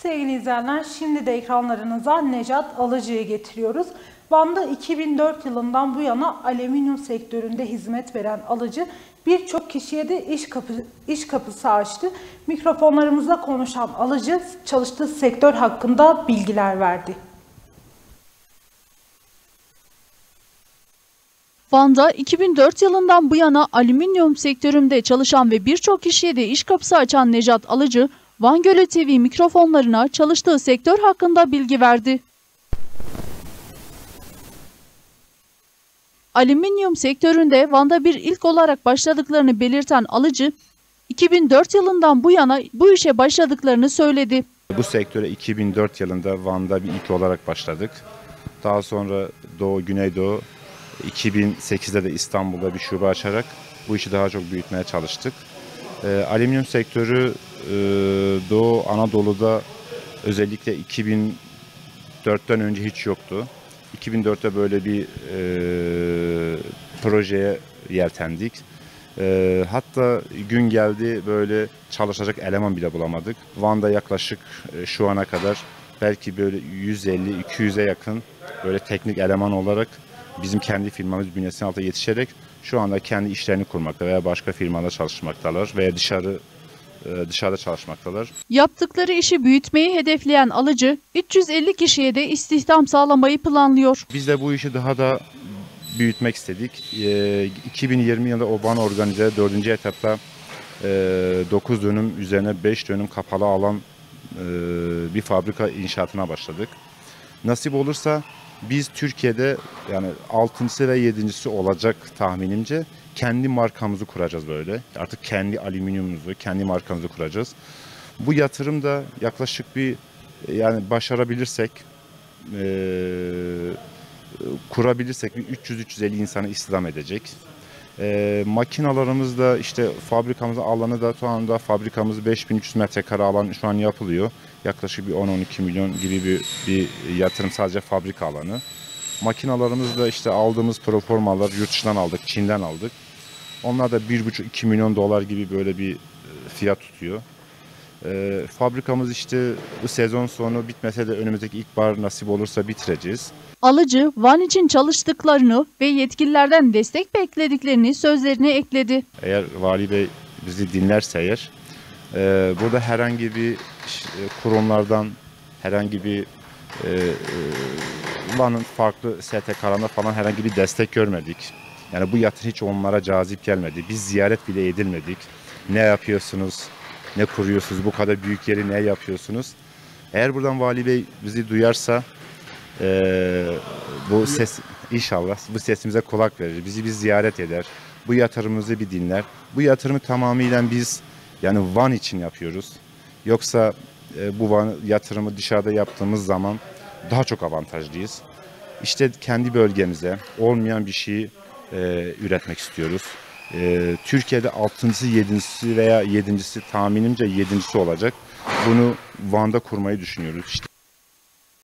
Sevgili izleyenler, şimdi de ekranlarınıza Necat Alıcı'yı getiriyoruz. Van'da 2004 yılından bu yana alüminyum sektöründe hizmet veren Alıcı birçok kişiye de iş kapısı açtı. Mikrofonlarımızla konuşan Alıcı çalıştığı sektör hakkında bilgiler verdi. Van'da 2004 yılından bu yana alüminyum sektöründe çalışan ve birçok kişiye de iş kapısı açan Necat Alıcı, Van Gölü TV mikrofonlarına çalıştığı sektör hakkında bilgi verdi. Alüminyum sektöründe Van'da bir ilk olarak başladıklarını belirten Alıcı, 2004 yılından bu yana bu işe başladıklarını söyledi. Bu sektöre 2004 yılında Van'da bir ilk olarak başladık. Daha sonra Doğu, Güneydoğu, 2008'de de İstanbul'da bir şube açarak bu işi daha çok büyütmeye çalıştık. Alüminyum sektörü Doğu Anadolu'da özellikle 2004'ten önce hiç yoktu. 2004'te böyle bir projeye yeltendik. Hatta gün geldi böyle çalışacak eleman bile bulamadık. Van'da yaklaşık şu ana kadar belki böyle 150-200'e yakın böyle teknik eleman olarak bizim kendi firmamız bünyesinin altında yetişerek şu anda kendi işlerini kurmakta veya başka firmalarda çalışmaktalar veya dışarıda çalışmaktalar. Yaptıkları işi büyütmeyi hedefleyen Alıcı, 350 kişiye de istihdam sağlamayı planlıyor. Biz de bu işi daha da büyütmek istedik. 2020 yılında Van organize 4. etapta 9 dönüm üzerine 5 dönüm kapalı alan bir fabrika inşaatına başladık. Nasip olursa biz Türkiye'de yani 6.'sı ve 7.'si olacak tahminimce kendi markamızı kuracağız böyle. Artık kendi alüminyumumuzu, kendi markamızı kuracağız. Bu yatırım da yaklaşık bir yani başarabilirsek kurabilirsek bir 300-350 insanı istihdam edecek. Makinalarımız da işte fabrikamızın alanı da şu anda fabrikamız 5300 metrekare alan şu an yapılıyor. Yaklaşık bir 10-12 milyon gibi bir yatırım sadece fabrika alanı. Makinalarımız da işte aldığımız proformalar yurt dışından aldık, Çin'den aldık. Onlar da 1,5-2 milyon dolar gibi böyle bir fiyat tutuyor. Fabrikamız işte bu sezon sonu bitmese de önümüzdeki ilkbahar nasip olursa bitireceğiz. Alıcı, Van için çalıştıklarını ve yetkililerden destek beklediklerini sözlerine ekledi. Eğer Vali Bey bizi dinlerse eğer, burada herhangi bir kurumlardan, herhangi bir Van'ın farklı STK'larında falan herhangi bir destek görmedik. Yani bu yatırım hiç onlara cazip gelmedi. Biz ziyaret bile edilmedik. Ne yapıyorsunuz, ne kuruyorsunuz, bu kadar büyük yeri ne yapıyorsunuz? Eğer buradan Vali Bey bizi duyarsa, bu ses inşallah bu sesimize kulak verir. Bizi bir ziyaret eder. Bu yatırımımızı bir dinler. Bu yatırımı tamamıyla biz yani Van için yapıyoruz. Yoksa bu Van yatırımı dışarıda yaptığımız zaman daha çok avantajlıyız. İşte kendi bölgemize olmayan bir şeyi üretmek istiyoruz. Türkiye'de 6.'sı, 7.'si veya 7.'si tahminimce 7.'si olacak. Bunu Van'da kurmayı düşünüyoruz. İşte